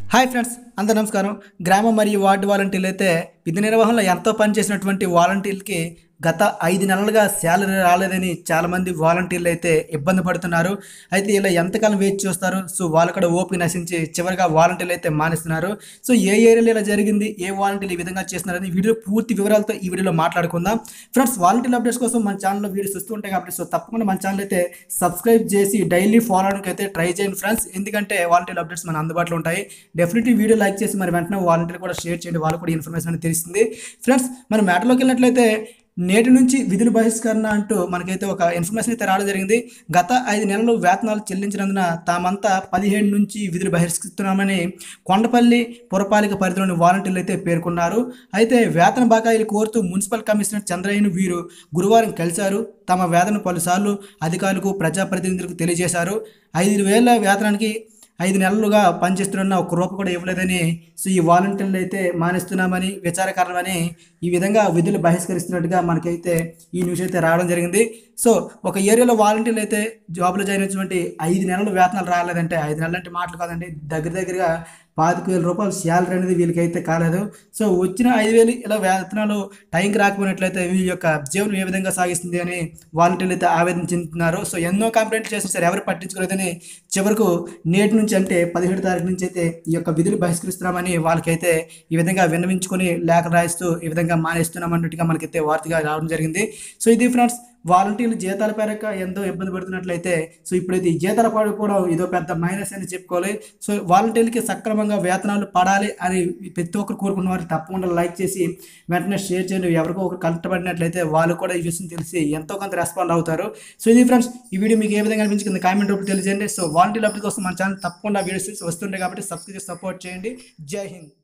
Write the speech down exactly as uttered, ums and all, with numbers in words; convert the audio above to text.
Hi friends, అందరూ నమస్కారం. గ్రామ మరియు వార్డు వాలంటీర్లు అయితే విధి నిర్వహణలో ఎంతో పనిచేసినటువంటి వాలంటీర్లకి గత ఐదు నెలలుగా శాలరీ రాలేదని చాలామంది వాలంటీర్లు అయితే ఇబ్బంది పడుతున్నారు. అయితే ఇలా ఎంతకాలం వేచి చూస్తారు? సో వాళ్ళు కూడా ఓపిక నశించి చివరిగా వాలంటీర్లు అయితే మానేస్తున్నారు. సో ఏ ఏరియాలో ఇలా జరిగింది, ఏ వాలంటీర్లు ఈ విధంగా చేస్తున్నారని వీడియో పూర్తి వివరాలతో ఈ వీడియోలో మాట్లాడుకుందాం. ఫ్రెండ్స్, వాలంటీర్ అప్డేట్స్ కోసం మన ఛానల్లో వీడియోస్ వస్తూ ఉంటాయి కాబట్టి సో తప్పకుండా మన ఛానల్ అయితే సబ్స్క్రైబ్ చేసి డైలీ ఫాలో అవడానికి అయితే ట్రై చేయండి ఫ్రెండ్స్. ఎందుకంటే వాలంటీర్ అప్డేట్స్ మన అందుబాటులో ఉంటాయి. డెఫినెట్లీ వీడియో లైక్ చేసి మరి వెంటనే వాలంటీర్ కూడా షేర్ చేయండి, వాళ్ళు కూడా ఇన్ఫర్మేషన్ అనేది తెలుస్తుంది. ఫ్రెండ్స్, మన మ్యాటర్లోకి వెళ్ళినట్లయితే నేటి నుంచి విధుల బహిష్కరణ అంటూ మనకైతే ఒక ఇన్ఫర్మేషన్ అయితే రావడం జరిగింది. గత ఐదు నెలలు వేతనాలు చెల్లించినందున తామంతా పదిహేడు నుంచి విధులు బహిష్కరిస్తున్నామని కొండపల్లి పురపాలిక పరిధిలోని వాలంటీర్లు అయితే పేర్కొన్నారు. అయితే వేతన బకాయిలు కోరుతూ మున్సిపల్ కమిషనర్ చంద్రయ్యను వీరు గురువారం కలిశారు. తమ వేతన పలుసార్లు అధికారులకు ప్రజాప్రతినిధులకు తెలియజేశారు. ఐదు వేల వేతనానికి ఐదు నెలలుగా పనిచేస్తున్న ఒక రూపాయి కూడా ఇవ్వలేదని, సో ఈ వాలంటీర్లు అయితే మానేస్తున్నామని, విచారకరమని ఈ విధంగా విధులు బహిష్కరిస్తున్నట్టుగా మనకైతే ఈ న్యూస్ అయితే రావడం జరిగింది. సో ఒక ఏరియాలో వాలంటీర్లు అయితే జాబ్లో జాయిన్ అయినటువంటి ఐదు నెలలు వేతనాలు రాలేదంటే, ఐదు నెలలు అంటే మాటలు కాదండి, దగ్గర దగ్గరగా పాతిక వేల రూపాయలు శాలరీ అనేది వీళ్ళకైతే కాలేదు. సో వచ్చిన ఐదు వేలు ఇలా వేతనాలు టైంకి రాకపోయినట్లయితే వీళ్ళ యొక్క జీవనం ఏ విధంగా సాగిస్తుంది అని వాలంటీర్లు అయితే ఆవేదన చెందుతున్నారు. సో ఎన్నో కంప్లైంట్లు చేసిన సరే ఎవరు పట్టించుకోలేదని చివరకు నేటి నుంచి అంటే పదిహేడు తారీఖు నుంచి అయితే ఈ యొక్క విధులు బహిష్కరిస్తున్నామని వాళ్ళకైతే ఈ విధంగా విన్నవించుకొని లేఖ రాయిస్తూ ఈ విధంగా మానేస్తున్నాం అన్నట్టుగా మనకైతే వార్తగా రావడం జరిగింది. సో ఇది ఫ్రెండ్స్, వాలంటీర్లు జీతాల పేరక ఎంతో ఇబ్బంది పడుతున్నట్లయితే సో ఇప్పుడైతే ఈ జీతాల పడిపోవడం ఇదో పెద్ద మైనస్ అని చెప్పుకోవాలి. సో వాలంటీర్లకి సక్రమంగా వేతనాలు పడాలి అని ప్రతి ఒక్కరు కోరుకున్న వారు తప్పకుండా లైక్ చేసి వెంటనే షేర్ చేయండి. ఎవరికో ఒకరు కష్టపడినట్లయితే వాళ్ళు కూడా ఈ విషయం తెలిసి ఎంతో కొంత రెస్పాండ్ అవుతారు. సో ఇది ఫ్రెండ్స్, ఈ వీడియో మీకు ఏ విధంగా అనిపించింది కామెంట్ రూపంలో తెలియజేయండి. సో వాలంటీర్ అప్డేట్ కోసం మన ఛానల్ తప్పకుండా వీడియోస్ వస్తుంటాయి కాబట్టి సబ్స్క్రైబ్ చేసి సపోర్ట్ చేయండి. జై హింద్.